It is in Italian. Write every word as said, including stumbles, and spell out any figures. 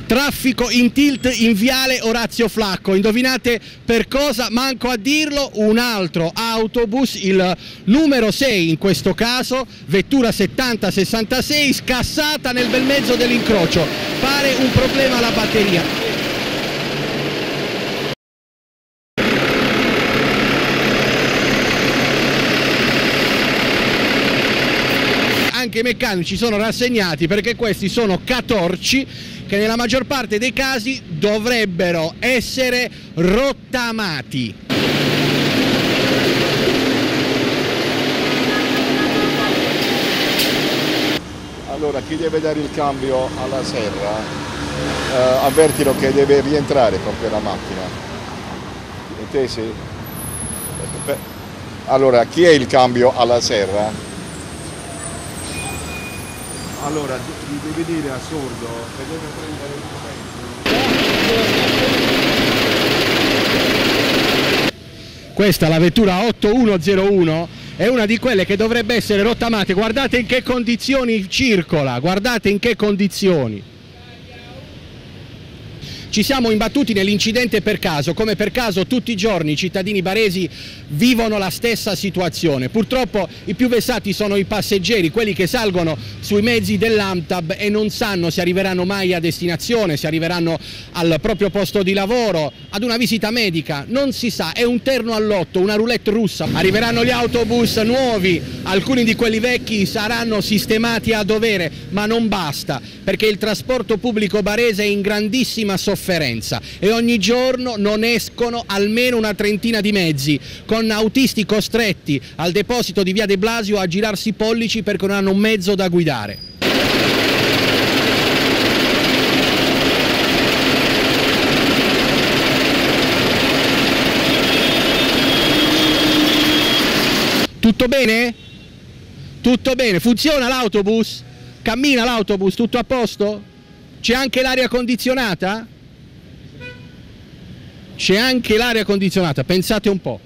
Traffico in tilt in viale Orazio Flacco, indovinate per cosa? Manco a dirlo, un altro autobus, il numero sei in questo caso, vettura settanta sessantasei, scassata nel bel mezzo dell'incrocio, pare un problema alla batteria. Anche i meccanici sono rassegnati perché questi sono catorci che nella maggior parte dei casi dovrebbero essere rottamati. Allora, chi deve dare il cambio alla serra, eh, avvertilo che deve rientrare con quella macchina. Intesi? Allora, chi è il cambio alla serra? Allora, gli devi dire a sordo che deve prendere il momento. Questa, la vettura ottumilacentuuno, è una di quelle che dovrebbe essere rottamate. Guardate in che condizioni circola, guardate in che condizioni. Ci siamo imbattuti nell'incidente per caso, come per caso tutti i giorni i cittadini baresi vivono la stessa situazione. Purtroppo i più vessati sono i passeggeri, quelli che salgono sui mezzi dell'ANTAB e non sanno se arriveranno mai a destinazione, se arriveranno al proprio posto di lavoro, ad una visita medica, non si sa, è un terno al lotto, una roulette russa. Arriveranno gli autobus nuovi, alcuni di quelli vecchi saranno sistemati a dovere, ma non basta, perché il trasporto pubblico barese è in grandissima sofferenza e ogni giorno non escono almeno una trentina di mezzi, con autisti costretti al deposito di via De Blasio a girarsi i pollici perché non hanno un mezzo da guidare. Tutto bene? Tutto bene? Funziona l'autobus? Cammina l'autobus? Tutto a posto? C'è anche l'aria condizionata? C'è anche l'aria condizionata, pensate un po'.